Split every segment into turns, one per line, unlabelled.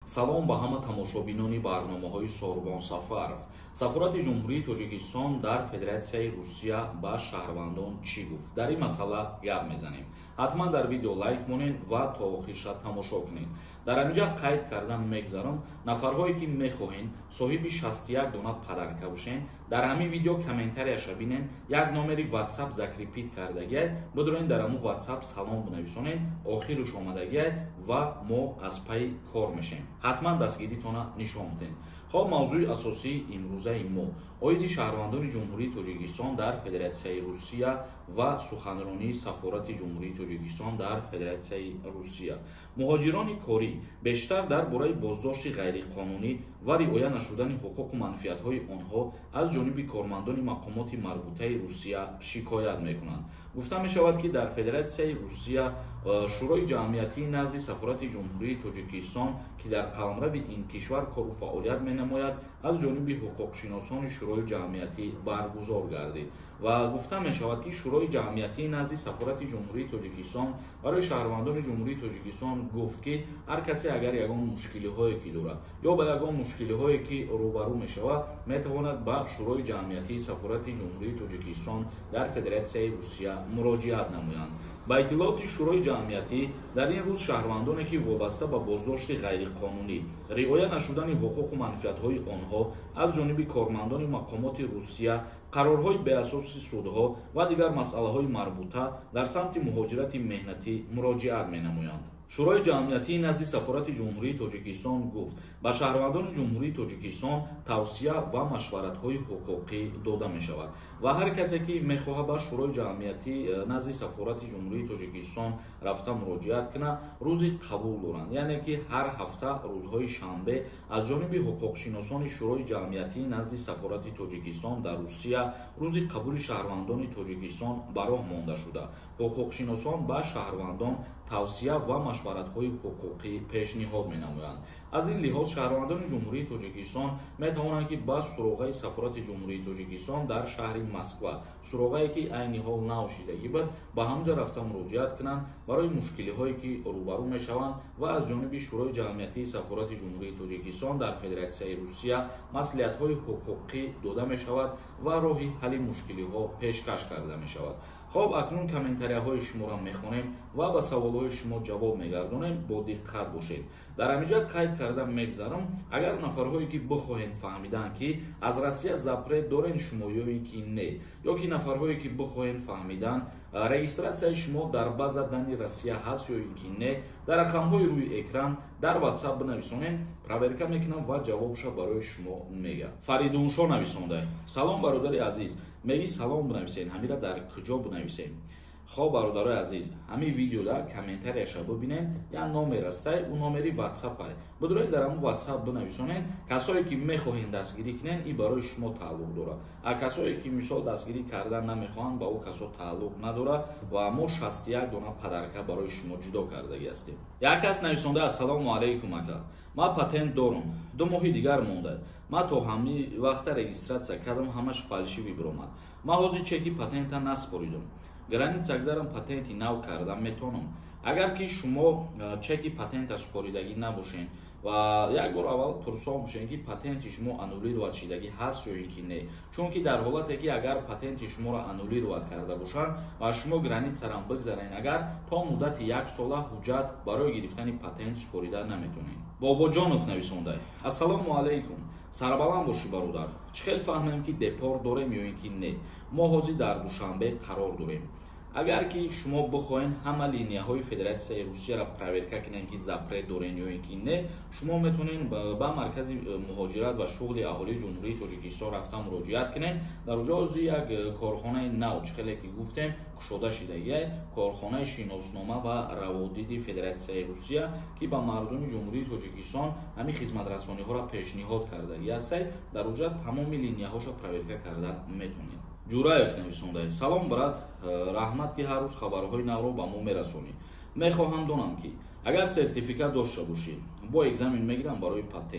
салом ба ҳама тамошобинони барномаҳои Сорбон Сафаров. Сафорати ҷумҳурии Тоҷикистон дар Федератсияи Русия ба шаҳрвандон чӣ гуфт? Дар ин масъала гап мезанем. ҳатман дар видео лайк монед ва то охирша тамошо кунед. дар ҳаминҷа қайд кардан мегзарам, нафарҳое ки мехоҳен соҳиби 61 дона падарка бошен, дар ҳамин видео комментарияша бинен, як номери WhatsApp закрепит кардагиай, бидурен дар ҳамун WhatsApp салом бинависонен, охируш омадагиай ва мо аз пайи кор мешем. ҳатман дастгиритона нишон мудем. хоб мавзӯи асосии имрӯзаи мо оиди шаҳрвандони ҷумҳурии Тоҷикистон дар Федератсияи Русия ва суханронии Сафорати ҷумҳурии Тоҷикистон дар Федератсияи Русия. муҳоҷирони корӣ бештар дар бораи боздошти ғайриқонунӣ ва риоя нашудани ҳуқуқу манфиатҳои онҳо аз ҷониби кормандони мақомоти марбутаи Русия шикоят мекунанд. гуфта мешавад ки дар Федератсияи Русия шӯрои ҷамъиятии назди Сафорати ҷумҳурии Тоҷикистон ки дар қаламрави ин кишвар кору фаъолият менамояд, аз ҷониби ҳуқуқшиносони шӯрои ҷамъиятӣ баргузор гардид ва гуфта мешавад ки шӯрои ҷамъиятии назди Сафорати ҷумҳурии Тоҷикистон барои шаҳрвандони ҷумҳурии Тоҷикистон гуфт ки ҳар касе агар ягон мушкилиҳое ки дорад ё ба ягон мушкилиҳое ки рӯбарӯ мешавад, метавонад ба шӯрои ҷамъиятии Сафорати ҷумҳурии Тоҷикистон дар Федератсияи Русия муроҷиат намоянд. ба иттилоъоти шӯрои ҷамъиятӣ, дар ин рӯз шаҳрвандоне ки вобаста ба боздошти ғайриқонунӣ, риоя нашудани ҳуқуқу манфиатҳои онҳо аз ҷониби кормандони мақомоти Русия, қарорҳои беасоси судҳо ва дигар масъалаҳои марбута дар самти муҳоҷирати меҳнатӣ муроҷиат менамоянд. шӯрои ҷамъиятии назди Сафорати ҷумҳурии Тоҷикистон гуфт ба шаҳрвандони ҷумҳурии Тоҷикистон тавсия ва машваратҳои ҳуқуқӣ дода мешавад ва ҳар касе ки мехоҳад ба шӯрои ҷамъиятӣ назди Сафорати ҷумҳурии Тоҷикистон рафта муроҷиат кунад, рӯзи қабул доранд, яъне ки ҳар ҳафта рӯзҳои шанбе аз ҷониби ҳуқуқшиносони шӯрои ҷамъиятии назди Сафорати Тоҷикистон дар Русия рӯзи қабули шаҳрвандони Тоҷикистон ба роҳ монда шуда, ҳуқуқшиносон ба шаҳрвандон тавсия ва машваратҳои ҳуқуқӣ пешниҳод менамоянд. аз ин лиҳоз шаҳрвандони ҷумҳурии Тоҷикистон метавонанд ки ба суроғаи Сафорати ҷумҳурии Тоҷикистон дар шаҳри Москва, суроғае ки айни ҳол наошидагӣ буд, ба ҳамҷа рафта муроҷиат кунанд барои мушкилиҳое ки рӯбарӯ мешаванд ва аз ҷониби шӯрои ҷамъиятии Сафорати ҷумҳурии Тоҷикистон дар Федератсияи Русия маслиҳатҳои ҳуқуқӣ дода мешавад ва роҳи ҳалли мушкилиҳо пешкаш карда мешавад. хоб акнун комментарияҳои шуморо мехонем ва ба саволҳои шумо ҷавоб мегардонем, бо диққат бошед. дар ҳаминҷа қайд карда мегзарам, агар нафарҳое ки бихоҳед фаҳмидан ки аз Россия запрет дорен шумо ё ин ки не, ё ки нафарҳое ки бихоҳед фаҳмидан регистратсияи шумо дар база данни Россия ҳаст ё ин ки не, дар рақамҳои рӯи экран дар WhatsApp бинависонед, проверка мекунам ва ҷавобша барои шумо мегӯям. Фаридуншо нависонда: салом бародари азиз, меги салом бинависен, ҳамира дар куҷо бинависем? хоб бародарои азиз, ҳамин видеода комментарияша бибинед, як номер астай, у номери WhatsApp ай. бидуред дар ҳамун WhatsApp бинависонед, касое ки мехоҳед дастгирӣ кунед, ин барои шумо тааллуқ дорад. а касое ки мисол дастгирӣ кардан намехоҳанд, ба ӯ касо тааллуқ надорад ва мо 61 дона падарка барои шумо ҷудо кардагӣ ҳастем. як кас нависонда: ассалому алайкум ака, ман патент дорам, 2 моҳи дигар монда, ман то ҳамин вақта регистратсия кардам, ҳамаш фалшивӣ биромад. ман ҳозир чеки патента наспоридам, граница гзарам патенти нав кардан метонам. агар ки шумо чеки патента споридагӣ набошен ва як бор аввал пурсон бошен ки патенти шумо аннулироват шидагӣ ҳаст ё ин ки не, чунки дар ҳолате ки агар патенти шуморо аннулироват карда бошанд ва шумо границарам бигзарен, агар то муддати 1 сола ҳуҷҷат барои гирифтани патент спорида наметонед. бобоҷонов нависонда: ассалому алайкум, сарбаланд бошӣ бародар, чӣ хел фаҳмем ки депор дорем ё ин ки не? мо ҳозир дар Душанбе қарор дорем. агар ки шумо бихоҳед ҳама линияҳои Федератсияи Русияро проверка кунед ки запрет дорен ё ин ки не, шумо метавонед ба маркази муҳоҷират ва шуғли аҳолии ҷумҳурии Тоҷикистон рафта муроҷиат кунед. дар оҷо ҳозир як корхонаи нав, чӣ хеле ки гуфтем, кушода шидагиай, корхонаи шиноснома ва раводиди Федератсияи Русия ки ба мардуми ҷумҳурии Тоҷикистон ҳамин хизматрасониҳоро пешниҳод кардагӣ ҳастад, дар оҷо тамоми линияҳошо проверка карда метавонед. ҷураев нависонда: салом брат, раҳмат ки ҳар рӯз хабарҳои навро ба мо мерасонӣ. мехоҳам донам ки агар сертификат дошта бошӣ, бо экзамен мегирам барои патент,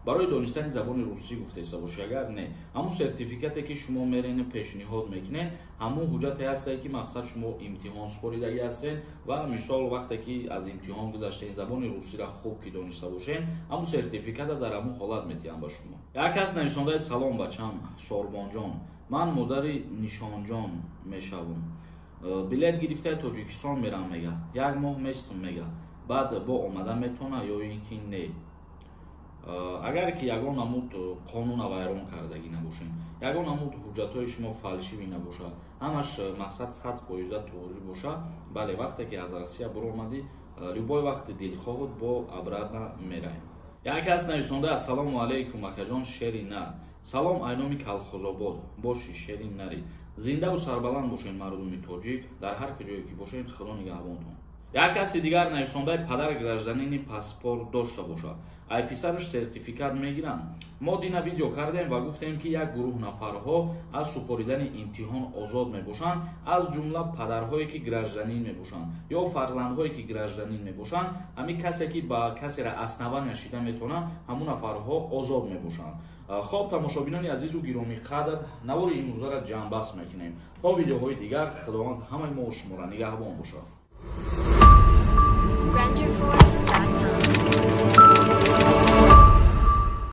барои донистани забони русӣ гуфта ҳисоб бошед. Агар не, ҳамун сертификате ки шумо мерен пешниҳод мекунен, ҳамун ҳуҷҷате ҳастае ки мақсад шумо имтиҳон супоридаги ҳастен ва мисол вақте ки аз имтиҳон гузаштен забони русиро хуб ки дониста бошен, ҳамун сертификата дар ҳамун ҳолат метиҳам ба шумо. Як кас нависондаи салом бачам Сорбонҷон, ман модари Нишонҷон мешавам. Билет гирифтаи Тоҷикистон мерам мега. Як моҳ местам мега. Баъд бо омада метона ё ин ки не. Агар ки ягон намуд қонуна вайрон кардаги набошен, ягон намуд ҳуҷҷатҳои шумо фалшивӣ набоша, ҳамаш мақсад 100% тоғӣ боша, бале вақте ки аз Россия биромадӣ, любой вақти дилхоҳод бо обратно мераем. Як кас нависонда ассалому алайкум акаҷон шери нар. Салом айноми Калхозобод, боши шери нари. Зиндаву сарбаланд бошен мардуми тоҷик, дар ҳар ҷое ки бошен худо нигаҳбонтон. Як каси дигар нависондаи падар гражданини паспорт дошта бошад, ай писараш сертификат мегиранд. Мо дина видео кардем ва гуфтем ки як гурӯҳ нафарҳо аз супоридани имтиҳон озод мебошанд, аз ҷумла падарҳое ки гражданин мебошанд ё фарзандҳое ки гражданин мебошанд. Ҳамин касе ки ба касеро аснава нашида метавонад, ҳамун нафарҳо озод мебошанд. Хоб, тамошобинони азизу гироми қадр, навори имрӯзаро ҷамъбаст мекунем. То видеоҳои дигар, худованд ҳамаи мо шуморо нигаҳбон бошад.